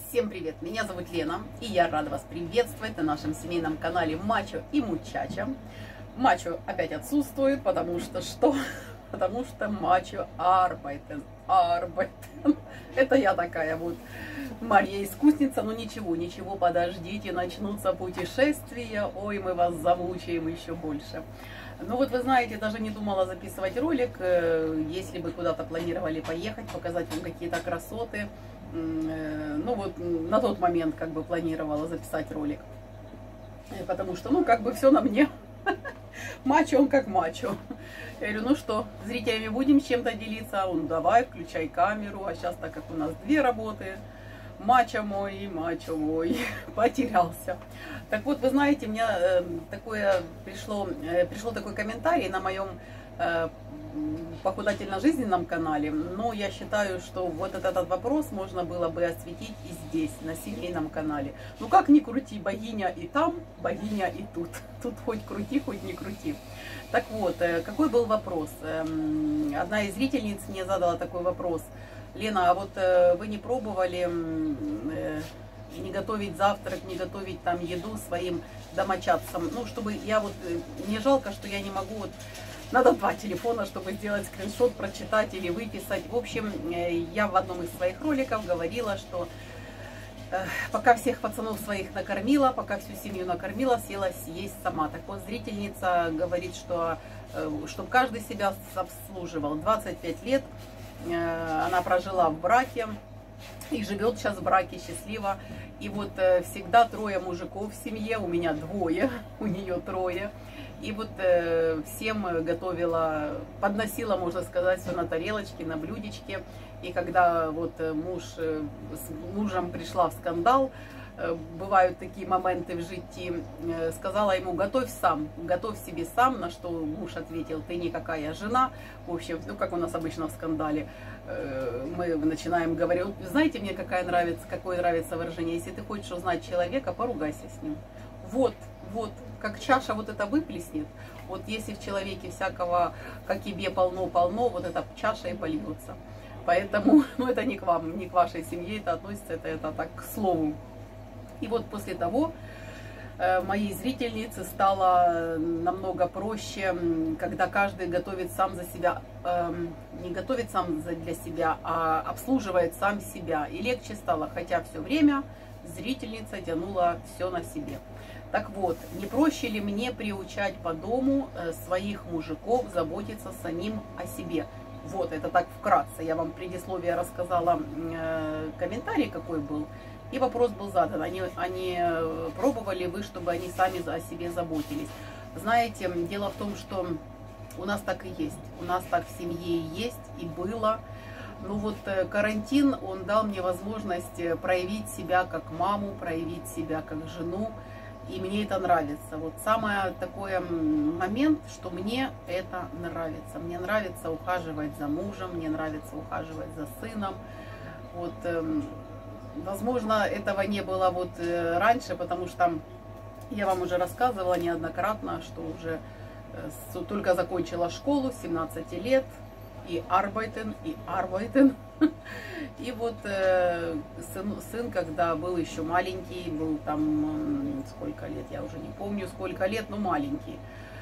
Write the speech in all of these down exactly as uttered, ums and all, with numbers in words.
Всем привет! Меня зовут Лена, и я рада вас приветствовать на нашем семейном канале Мачо и Мучача. Мачо опять отсутствует, потому что что? Потому что Мачо arbeiten, arbeiten. Это я такая вот Марья-искусница, но ничего, ничего, подождите, начнутся путешествия, ой, мы вас замучаем еще больше. Ну вот вы знаете, даже не думала записывать ролик, если бы куда-то планировали поехать, показать вам какие-то красоты. Ну вот на тот момент как бы планировала записать ролик, потому что ну как бы все на мне. Мачо он как мачо. Я говорю, ну что, зрителями будем чем-то делиться? Он, давай, включай камеру. А сейчас, так как у нас две работы, мачо мой, мачо мой, потерялся. Так вот, вы знаете, у меня э, такое пришло, э, пришло такой комментарий на моем э, похудательно-жизненном канале, но я считаю, что вот этот, этот вопрос можно было бы осветить и здесь, на семейном канале. Ну как ни крути, богиня и там, богиня и тут. Тут хоть крути, хоть не крути. Так вот, какой был вопрос? Одна из зрительниц мне задала такой вопрос. Лена, а вот вы не пробовали не готовить завтрак, не готовить там еду своим домочадцам? Ну, чтобы я вот, мне жалко, что я не могу вот. Надо два телефона, чтобы сделать скриншот, прочитать или выписать. В общем, я в одном из своих роликов говорила, что э, пока всех пацанов своих накормила, пока всю семью накормила, села съесть сама. Так вот, зрительница говорит, что э, чтобы каждый себя обслуживал. двадцать пять лет э, она прожила в браке и живет сейчас в браке счастливо. И вот э, всегда трое мужиков в семье, у меня двое, у нее трое. И вот э, всем готовила, подносила, можно сказать, все на тарелочке, на блюдечке. И когда вот муж э, с мужем пришла в скандал, э, бывают такие моменты в жизни, э, сказала ему, готовь сам, готовь себе сам, на что муж ответил, ты никакая жена. В общем, ну как у нас обычно в скандале, э, мы начинаем говорить, знаете, мне какая нравится, какое нравится выражение, если ты хочешь узнать человека, поругайся с ним. Вот. Вот, как чаша вот это выплеснет, вот если в человеке всякого, как и бе, полно-полно, вот эта чаша и польется. Поэтому, ну это не к вам, не к вашей семье, это относится, это, это так к слову. И вот после того, э, моей зрительнице стало намного проще, когда каждый готовит сам за себя, э, не готовит сам для себя, а обслуживает сам себя. И легче стало, хотя все время зрительница тянула все на себе. Так вот, не проще ли мне приучать по дому своих мужиков заботиться самим о себе? Вот, это так вкратце. Я вам предисловие рассказала, э, комментарий какой был, и вопрос был задан. Они, они пробовали вы, чтобы они сами о себе заботились? Знаете, дело в том, что у нас так и есть. У нас так в семье есть и было. Ну вот карантин, он дал мне возможность проявить себя как маму, проявить себя как жену. И мне это нравится. Вот самый такой момент, что мне это нравится. Мне нравится ухаживать за мужем, мне нравится ухаживать за сыном. Вот, э, возможно, этого не было вот э, раньше, потому что я вам уже рассказывала неоднократно, что уже э, только закончила школу, семнадцать лет, и arbeiten, и arbeiten. И вот э, сын, сын, когда был еще маленький, был там, э, сколько лет, я уже не помню, сколько лет, но маленький.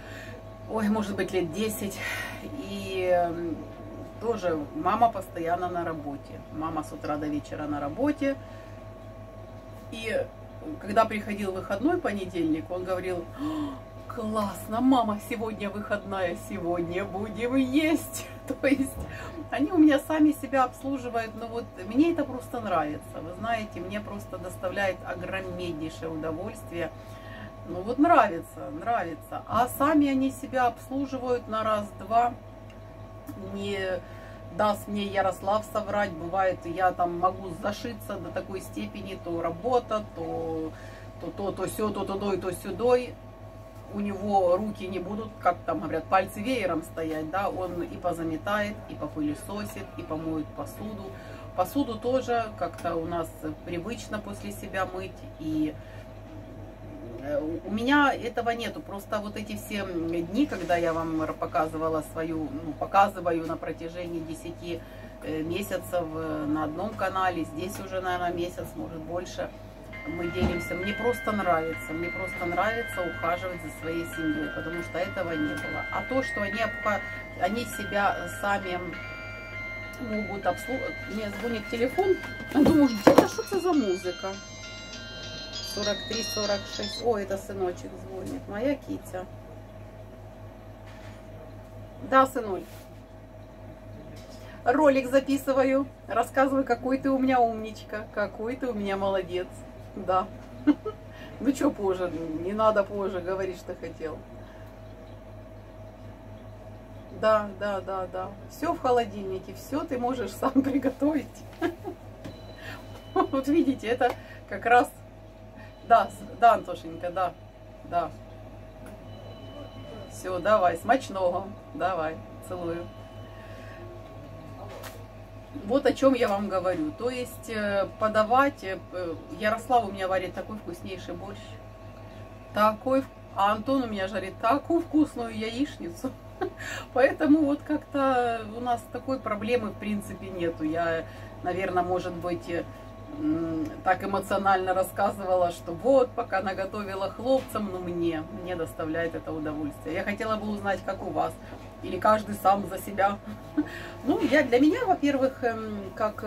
Ой, может быть, лет десять. И э, тоже мама постоянно на работе. Мама с утра до вечера на работе. И когда приходил выходной понедельник, он говорил, классно, мама, сегодня выходная, сегодня будем есть. То есть они у меня сами себя обслуживают, но вот мне это просто нравится. Вы знаете, мне просто доставляет огромнейшее удовольствие. Ну вот нравится, нравится. А сами они себя обслуживают на раз-два. Не даст мне Ярослав соврать. Бывает, я там могу зашиться до такой степени, то работа, то то, то, то сё, то, то, то, то сюдой. У него руки не будут, как там говорят, пальцы веером стоять, да, он и позаметает, и попылесосит, и помоет посуду. Посуду тоже как-то у нас привычно после себя мыть, и у меня этого нету, просто вот эти все дни, когда я вам показывала свою, ну, показываю на протяжении десяти месяцев на одном канале, здесь уже, наверное, месяц, может больше мы делимся. Мне просто нравится, мне просто нравится ухаживать за своей семьей, потому что этого не было. А то, что они, они себя сами могут обслуживать. Мне звонит телефон, я думаю, где-то что это за музыка? сорок три сорок шесть. О, это сыночек звонит, моя Китя. Да, сынуль. Ролик записываю, рассказываю, какой ты у меня умничка, какой ты у меня молодец. Да. Ну что позже, не надо позже говорить, что хотел. Да, да, да, да. Все в холодильнике, все ты можешь сам приготовить. Вот видите, это как раз... Да, да, Антошенька, да, да. Все, давай, смачного. Давай, целую. Вот о чем я вам говорю. То есть подавать... Ярослав у меня варит такой вкуснейший борщ. Такой... А Антон у меня жарит такую вкусную яичницу. Поэтому вот как-то у нас такой проблемы в принципе нету. Я, наверное, может быть, так эмоционально рассказывала, что вот, пока наготовила хлопцам, но мне, мне доставляет это удовольствие. Я хотела бы узнать, как у вас. Или каждый сам за себя. Ну, я, для меня, во-первых, как,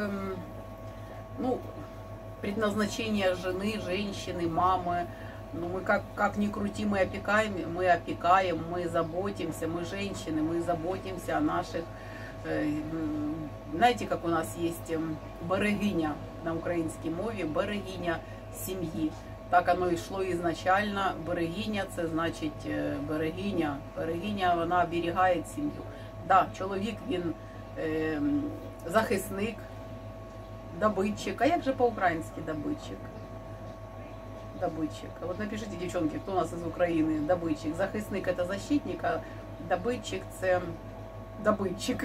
ну, предназначение жены, женщины, мамы, ну, мы как, как ни крути, мы опекаем, мы опекаем, мы заботимся, мы женщины, мы заботимся о наших, знаете, как у нас есть берегиня на украинской мове, берегиня семьи. Так оно і йшло ізначально. Берегиня – це значить берегиня. Берегиня, вона оберігає сім'ю. Да, чоловік, він е, захисник, добытчик. А як же по-українськи добытчик? Добытчик. Вот напишите, девчонки, кто у нас из Украины добытчик. Захисник – это защитник, а добытчик – це добытчик.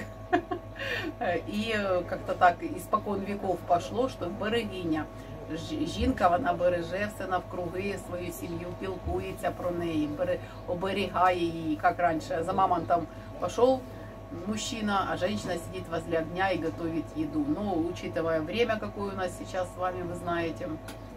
И как-то так испокон веков пошло, что берегиня. Жінка, вона береже все навкруги, свою сім'ю, пілкується про неї, оберігає її, як раніше. За мамонтом пішов мужчина, а женщина сидит возле огня и готовит еду. Но, учитывая время, какое у нас сейчас с вами, вы знаете,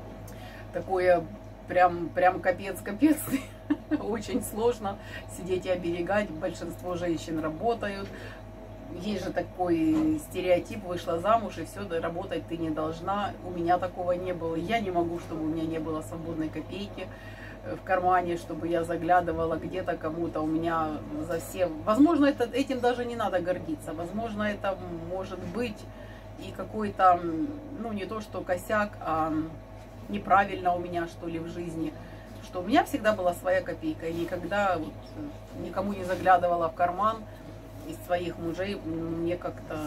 такое прям, прям капец-капец, очень сложно сидеть и оберегать. Большинство женщин работают. Есть же такой стереотип, вышла замуж и все, да, работать ты не должна. У меня такого не было. Я не могу, чтобы у меня не было свободной копейки в кармане, чтобы я заглядывала где-то кому-то. У меня за все... Возможно, это, этим даже не надо гордиться. Возможно, это может быть и какой-то, ну, не то что косяк, а неправильно у меня, что ли, в жизни. Что у меня всегда была своя копейка. И никогда вот, никому не заглядывала в карман из своих мужей. Мне как-то,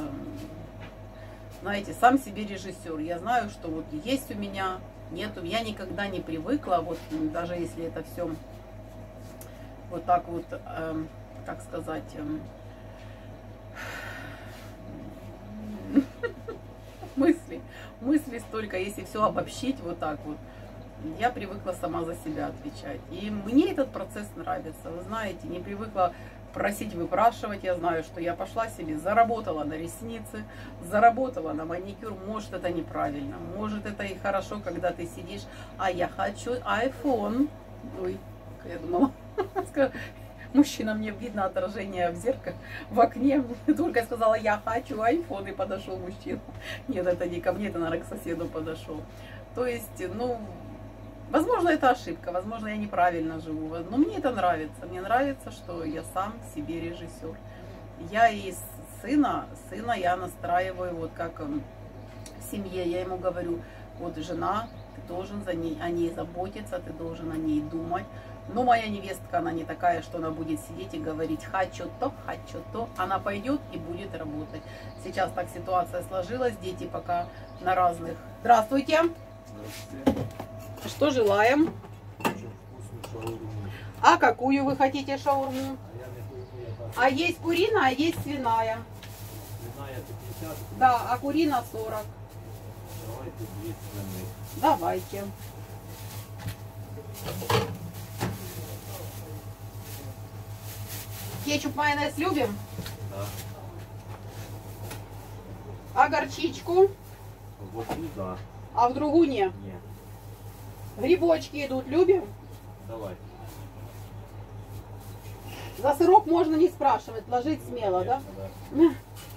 знаете, сам себе режиссер. Я знаю, что вот есть у меня, нету. Я никогда не привыкла, вот даже если это все вот так вот, э, как сказать, э, мысли, мысли столько, если все обобщить вот так вот. Я привыкла сама за себя отвечать. И мне этот процесс нравится. Вы знаете, не привыкла просить, выпрашивать. Я знаю, что я пошла себе, заработала на ресницы, заработала на маникюр. Может, это неправильно, может, это и хорошо, когда ты сидишь, а я хочу iPhone. Ой, я думала, мужчина, мне видно отражение в зеркале, в окне. Только я сказала, я хочу iPhone, и подошел мужчина. Нет, это не ко мне, это, наверное, к соседу подошел. То есть, ну... Возможно, это ошибка, возможно, я неправильно живу, но мне это нравится. Мне нравится, что я сам себе режиссер. Я и сына, сына я настраиваю, вот как в семье, я ему говорю, вот жена, ты должен за ней, о ней заботиться, ты должен о ней думать. Но моя невестка, она не такая, что она будет сидеть и говорить, хочу то, хочу то. Она пойдет и будет работать. Сейчас так ситуация сложилась, дети пока на разных. Здравствуйте. Здравствуйте. Что желаем? А какую вы хотите шаурму? А есть куриная, а есть свиная. Свиная пятьдесят? Да, а курина сорок. Давайте две свиные. Давайте. Кетчуп, майонез любим? Да. А горчичку? Вот туда. А в другую не? Нет. Грибочки идут, любим? Давай. За сырок можно не спрашивать, ложить смело, да? Да.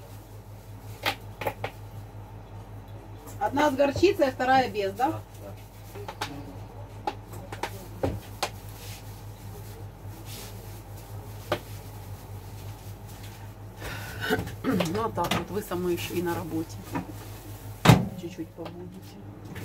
Одна с горчицей, а вторая без, да? Да, да. Ну а так вот, вы со мной еще и на работе. Чуть-чуть побудете.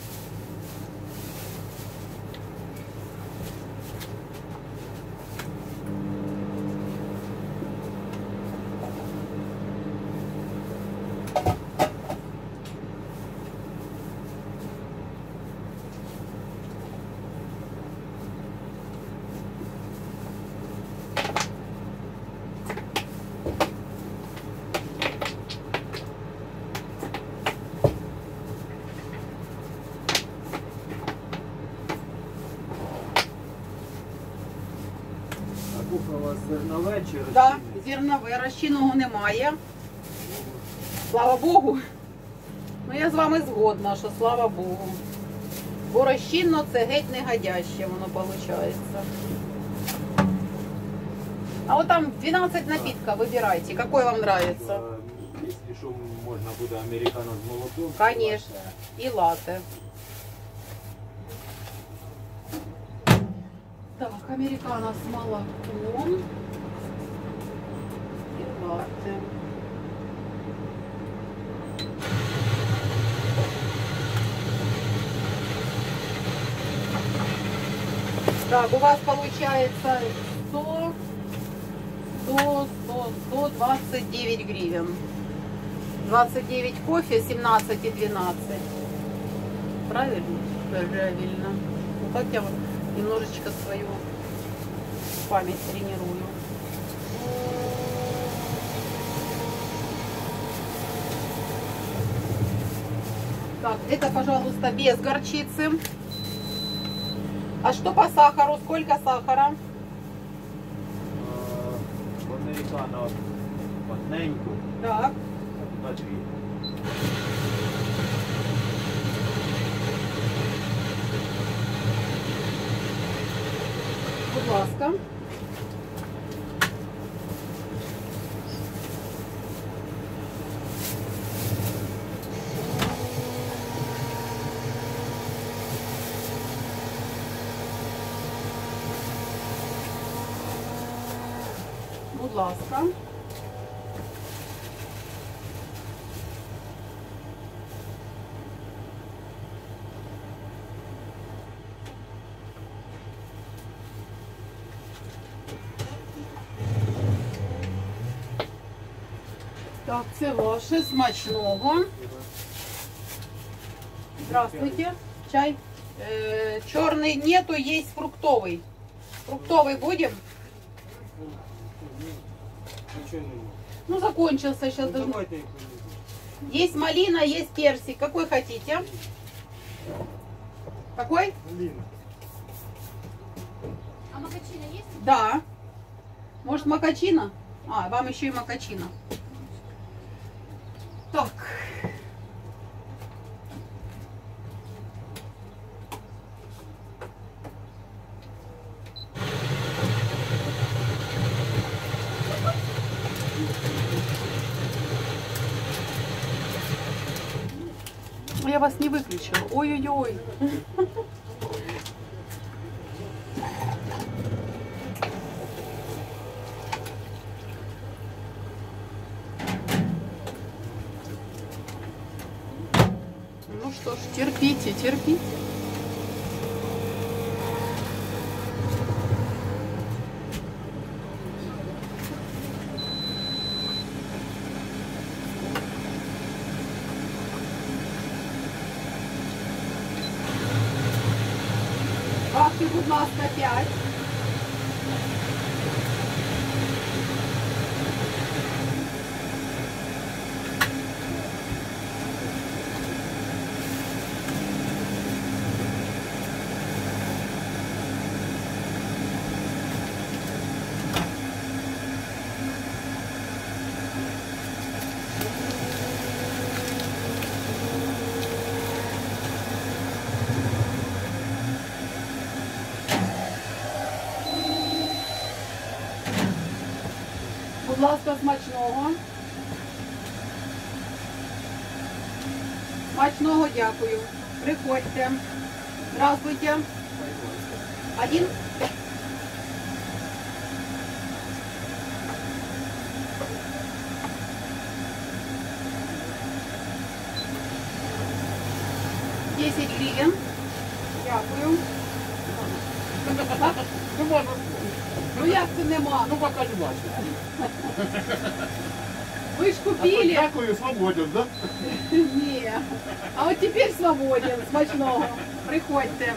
Кухня у вас зернове чи розчинне? Да, зернове, розчинного немає. Слава Богу. Ну я з вами згодна, що слава Богу. Бо розчинно це геть не годяще воно виходить. А вот там двенадцать напитков, выбирайте, какой вам нравится. Е, Якщо що, можна буде американо з молоком. Конечно. И латте. Так, американо с молоком и латте. Так, у вас получается сто, сто, сто, сто двадцать девять гривен. двадцать девять кофе, семнадцать и двенадцать. Правильно? Правильно. Вот так я вот немножечко свою память тренирую. Так, это, пожалуйста, без горчицы. А что по сахару? Сколько сахара? Е, В американо одненьку, Так. на дві. Будь ласка. Будь ласка. Так, це ваше, смачного. Здравствуйте. Чай. Э, черный нету, есть фруктовый. Фруктовый будем? Ну, закончился сейчас. Даже... Есть малина, есть персик. Какой хотите? Какой? Малина. А макачина есть? Да. Может, макачина? А, вам еще и макачина. Так. Я вас не выключила. Ой-ой-ой. Ну что ж, терпите, терпите. Ваші, будь ласка, п'ять. Будь ласка, смачного. Смачного, дякую. Приходьте. Здравствуйте. Один? десять гривен. Дякую. Ну, можна. Ну як це нема? Ну, пока не бачу. Ви ж купили. Дякую, свободен, да? Ні. А от тепер свободен. Смачного. Приходьте.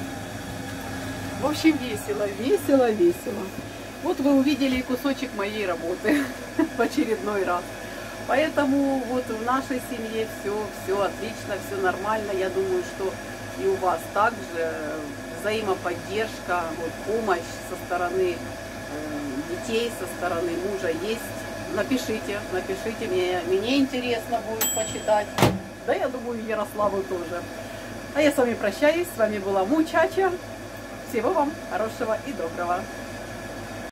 В общем, весело, весело, весело. Вот вы увидели кусочек моей работы в очередной раз. Поэтому вот в нашей семье все, все отлично, все нормально. Я думаю, что и у вас также взаимоподдержка, вот, помощь со стороны э, детей, со стороны мужа есть. Напишите, напишите, мне, мне интересно будет почитать. Да, я думаю, Ярославу тоже. А я с вами прощаюсь. С вами была Мучача. Всего вам хорошего и доброго.